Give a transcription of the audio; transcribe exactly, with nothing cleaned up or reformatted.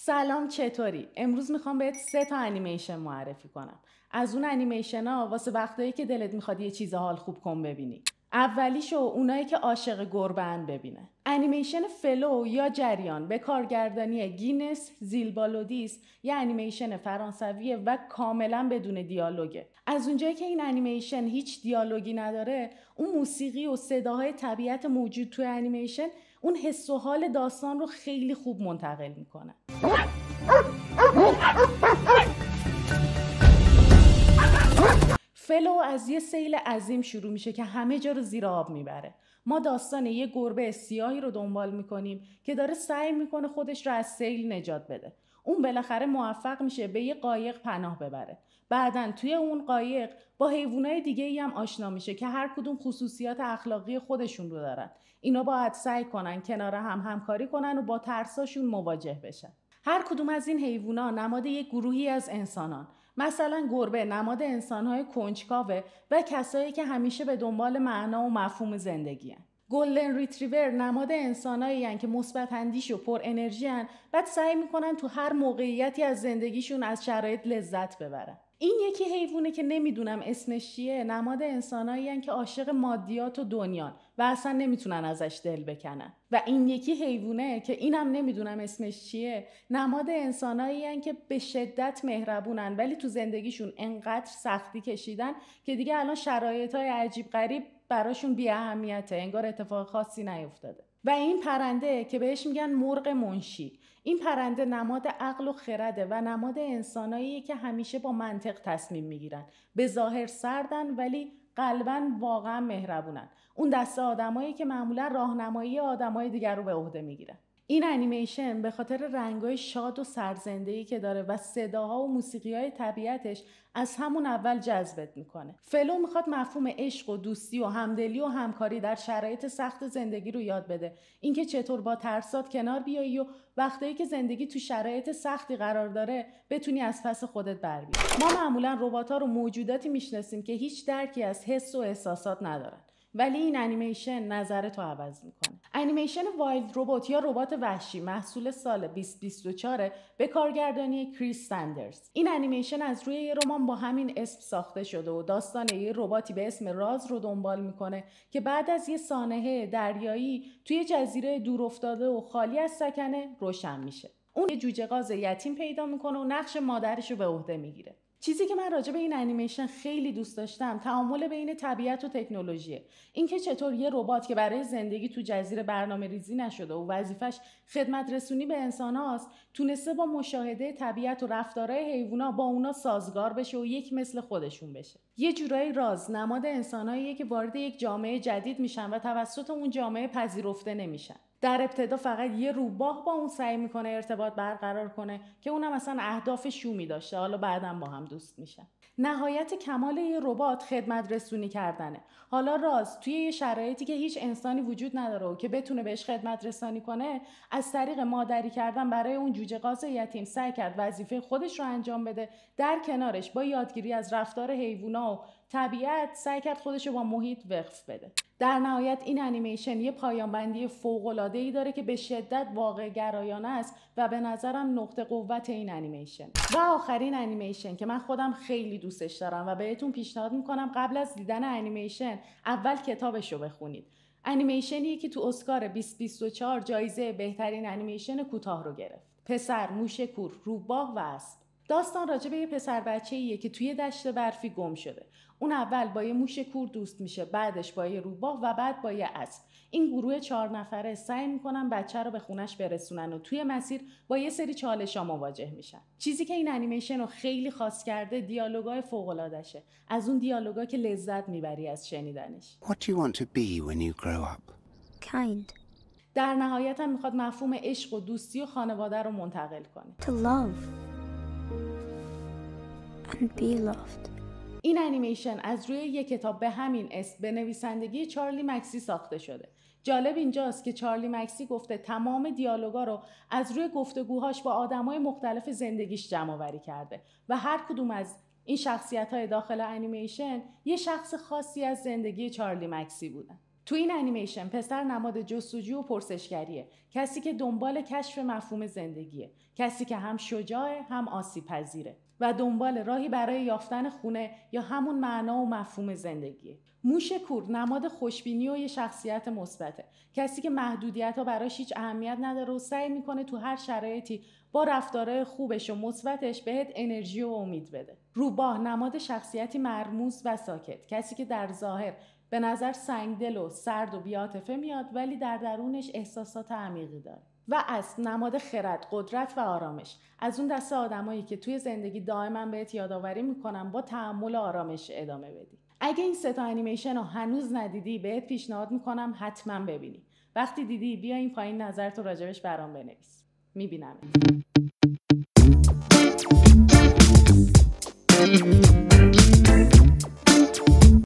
سلام، چطوری؟ امروز میخوام بهت سه تا انیمیشن معرفی کنم. از اون انیمیشن ها واسه وقتایی که دلت میخواد یه چیز حال خوب کن ببینی. اولیشو اونایی که عاشق گربه‌ان ببینه. انیمیشن فلو یا جریان به کارگردانی گینس زیلبالودیس یه انیمیشن فرانسویه و کاملا بدون دیالوگه. از اونجایی که این انیمیشن هیچ دیالوگی نداره، اون موسیقی و صداهای طبیعت موجود توی انیمیشن اون حس و حال داستان رو خیلی خوب منتقل میکنه. فلو از یه سیل عظیم شروع میشه که همه جا رو زیر آب میبره. ما داستان یه گربه سیاهی رو دنبال میکنیم که داره سعی میکنه خودش رو از سیل نجات بده. اون بالاخره موفق میشه به یه قایق پناه ببره. بعدن توی اون قایق با حیوانات دیگه‌ای هم آشنا میشه که هر کدوم خصوصیات اخلاقی خودشون رو دارن. اینا باید سعی کنن کنار هم همکاری کنن و با ترساشون مواجه بشن. هر کدوم از این حیوونا نماد یک گروهی از انسانان. مثلا گربه نماد انسان‌های کنجکاوه و کسایی که همیشه به دنبال معنا و مفهوم زندگی هن. گلدن ریتریور نماد انسانایی هن که مثبت اندیش و پر انرژی هن، بعد سعی میکنن تو هر موقعیتی از زندگیشون از شرایط لذت ببرن. این یکی حیوونه که نمیدونم اسمش چیه، نماد انسانایی هن که عاشق مادیات و دنیان و اصلا نمیتونن ازش دل بکنن. و این یکی حیوانه که اینم نمیدونم اسمش چیه، نماد انسانایی هن که به شدت مهربونن ولی تو زندگیشون انقدر سختی کشیدن که دیگه الان شرایطهای عجیب غریب براشون بی اهمیته، انگار اتفاق خاصی نیفتاده. و این پرنده که بهش میگن مرغ منشی، این پرنده نماد عقل و خرده و نماد انساناییه که همیشه با منطق تصمیم میگیرن. به ظاهر سردن ولی قلباً واقعا مهربونن. اون دسته آدمایی که معمولا راهنمایی آدمای دیگر رو به عهده میگیرن. این انیمیشن به خاطر رنگای شاد و سرزنده‌ای که داره و صداها و موسیقی‌های طبیعتش از همون اول جذبت میکنه. فلو میخواد مفهوم عشق و دوستی و همدلی و همکاری در شرایط سخت زندگی رو یاد بده. اینکه چطور با ترسات کنار بیایی و وقتی که زندگی تو شرایط سختی قرار داره بتونی از پس خودت بر بیای. ما معمولا ربات‌ها رو موجوداتی میشناسیم که هیچ درکی از حس و احساسات ندارن. ولی این انیمیشن نظرتو عوض میکنه. انیمیشن وایلد ربات یا ربات وحشی محصول سال بیست بیست و چهار به کارگردانی کریس ساندرز. این انیمیشن از روی یه رمان با همین اسم ساخته شده و داستان یه رباتی به اسم راز رو دنبال میکنه که بعد از یه سانحه دریایی توی جزیره دور افتاده و خالی از سکنه روشن میشه. اون یه جوجه غاز یتیم پیدا میکنه و نقش مادرش رو به عهده میگیره. چیزی که من راجع به این انیمیشن خیلی دوست داشتم تعامل بین طبیعت و تکنولوژیه. اینکه چطور یه ربات که برای زندگی تو جزیره برنامه ریزی نشده و وظیفش خدمت رسونی به انسان‌هاست، تونسته با مشاهده طبیعت و رفتارهای حیوونا با اونا سازگار بشه و یک مثل خودشون بشه. یه جورایی راز نماد انساناییه که وارد یک جامعه جدید میشن و توسط اون جامعه پذیرفته نمیشن. در ابتدا فقط یه روباه با اون سعی میکنه ارتباط برقرار کنه که اونم مثلا اهداف شومی داشته، حالا بعداً با هم دوست میشن. نهایت کمال یه ربات خدمت رسونی کردنه. حالا راز توی یه شرایطی که هیچ انسانی وجود نداره و که بتونه بهش خدمت رسانی کنه، از طریق مادری کردن برای اون جوجه غاز یتیم سعی کرد وظیفه خودش رو انجام بده. در کنارش با یادگیری از رفتار حیوونا و طبیعت سعی کرد خودش رو با محیط وقف بده. در نهایت این انیمیشن یه پایان بندی فوق‌العاده‌ای داره که به شدت واقع گرایانه است و به نظرم نقطه قوت این انیمیشن. و آخرین انیمیشن که من خودم خیلی دوستش دارم و بهتون پیشنهاد میکنم قبل از دیدن انیمیشن اول کتابش رو بخونید. انیمیشنیه که تو اسکار بیست بیست و چهار جایزه بهترین انیمیشن کوتاه رو گرفت. پسر، موشکور، روباه و اسب. داستان راجع به یه پسر بچه‌ایه که توی دشت برفی گم شده. اون اول با یه موش کور دوست میشه، بعدش با یه روباه و بعد با یه اسب. این گروه چهار نفره سعی میکنن بچه رو به خونش برسونن و توی مسیر با یه سری چالش‌ها مواجه میشن. چیزی که این انیمیشن رو خیلی خاص کرده دیالوگای فوق‌العاده‌شه. از اون دیالوگا که لذت میبری از شنیدنش. What do you want to be when you grow up? Kind. در نهایت هم میخواد مفهوم عشق و دوستی و خانواده رو منتقل کنه. To love. And be loved. این انیمیشن از روی یک کتاب به همین اسم به نویسندگی چارلی مکسی ساخته شده. جالب اینجاست که چارلی مکسی گفته تمام دیالوگا رو از روی گفتگوهاش با آدمای مختلف زندگیش جمع آوری کرده و هر کدوم از این شخصیت‌های داخل انیمیشن یه شخص خاصی از زندگی چارلی مکسی بودن. تو این انیمیشن پسر نماد جستجو و پرسشگریه، کسی که دنبال کشف مفهوم زندگیه، کسی که هم شجاعه هم آسیب پذیره و دنبال راهی برای یافتن خونه یا همون معنا و مفهوم زندگیه. موش کور نماد خوشبینی و یه شخصیت مثبته، کسی که محدودیت‌ها براش هیچ اهمیت نداره و سعی میکنه تو هر شرایطی با رفتارهای خوبش و مثبتش بهت انرژی و امید بده. روباه نماد شخصیتی مرموز و ساکت، کسی که در ظاهر به نظر سنگدل و سرد و بی‌عاطفه میاد ولی در درونش احساسات عمیقی داره. و اصل نماد خرد، قدرت و آرامش، از اون دسته آدمایی که توی زندگی دائما بهت یادآوری میکنن با تأمل و آرامش ادامه بدی. اگه این سه تا انیمیشن رو هنوز ندیدی بهت پیشنهاد میکنم حتما ببینی. وقتی دیدی بیا این پایین نظرتو راجبش برام بنویس. میبینم.